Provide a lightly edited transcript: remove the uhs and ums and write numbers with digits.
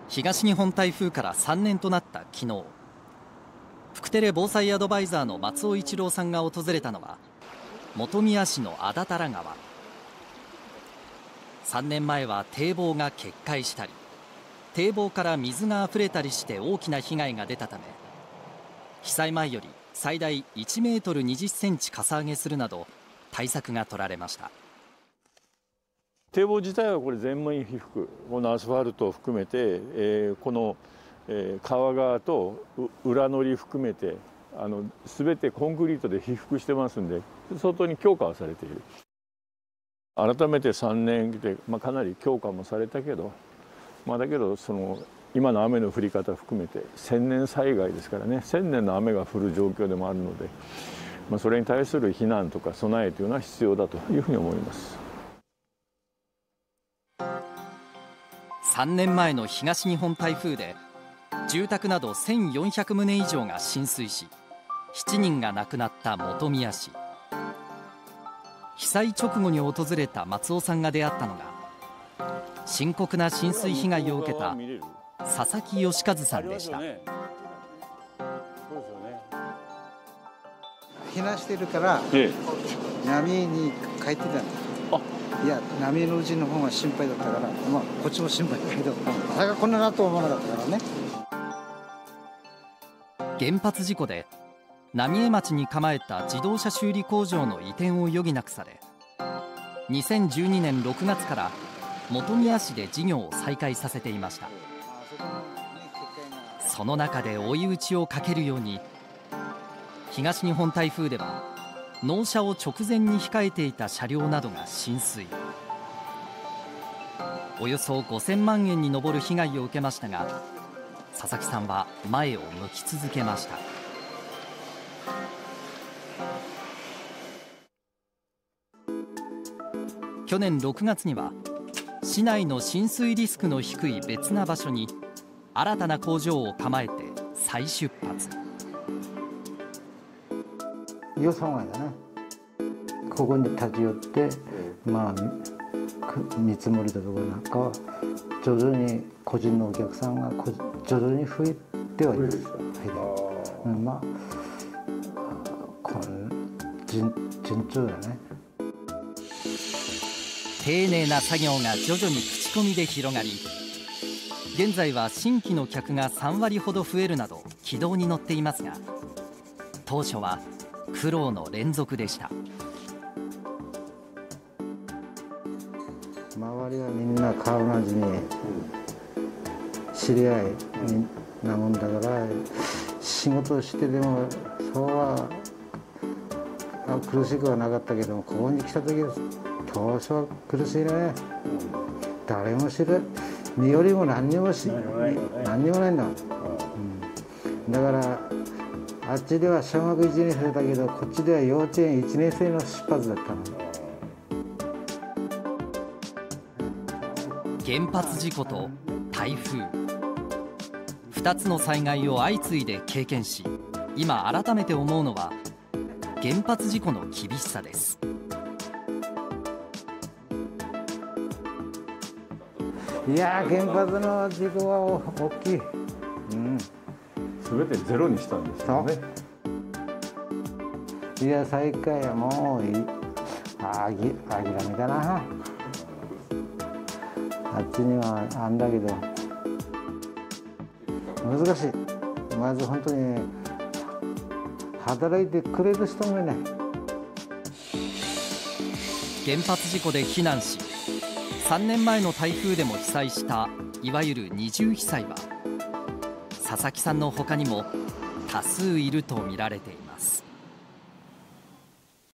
東日本台風から3年となった昨日、フクテレ防災アドバイザーの松尾一郎さんが訪れたのは本宮市の安達太良川。3年前は堤防が決壊したり、堤防から水があふれたりして大きな被害が出たため、被災前より最大1メートル20センチかさ上げするなど対策が取られました。 堤防自体はこれ全面被覆、このアスファルトを含めて、この川側と裏乗り含めて全てコンクリートで被覆してますんで、相当に強化はされている。改めて3年で、かなり強化もされたけど、だけど今の雨の降り方含めて1000年災害ですからね、1000年の雨が降る状況でもあるので、それに対する避難とか備えというのは必要だというふうに思います。 3年前の東日本台風で住宅など1400棟以上が浸水し、7人が亡くなった本宮市。被災直後に訪れた松尾さんが出会ったのが、深刻な浸水被害を受けた佐々木義和さんでした。 避難してるから、波に書いてたんだ。いや、波のうちの方が心配だったから、こっちも心配だけど、まさかこんななと思わなかったからね。 原発事故で浪江町に構えた自動車修理工場の移転を余儀なくされ、2012年6月から本宮市で事業を再開させていました。その中で追い打ちをかけるように、東日本台風では納車を直前に控えていた車両などが浸水。およそ5000万円に上る被害を受けましたが、佐々木さんは前を向き続けました。去年6月には市内の浸水リスクの低い別な場所に新たな工場を構えて再出発。 予算外だね。ここに立ち寄って、見積もりだとかなんかは徐々に個人のお客さんが徐々に増えてはいます。順調だね。 丁寧な作業が徐々に口コミで広がり、現在は新規の客が3割ほど増えるなど軌道に乗っていますが、当初は苦労の連続でした。 周りはみんな顔なじみ、知り合いなもんだから、仕事をしてでもそうは苦しくはなかったけども、ここに来た時は当初は苦しいね。誰も知る身寄りも何にもないんだ。だからあっちでは小学1年生だけど、こっちでは幼稚園1年生の出発だったの。 原発事故と台風、2つの災害を相次いで経験し、今改めて思うのは原発事故の厳しさです。 いや、原発の事故は大きい。 全てゼロにしたんですよね。 いや、再開はもう諦めだな。あっちにはあんだけど難しい。まず本当に働いてくれる人もいない。 原発事故で避難し、3年前の台風でも被災したいわゆる二重被災は、佐々木さんの他にも多数いると見られています。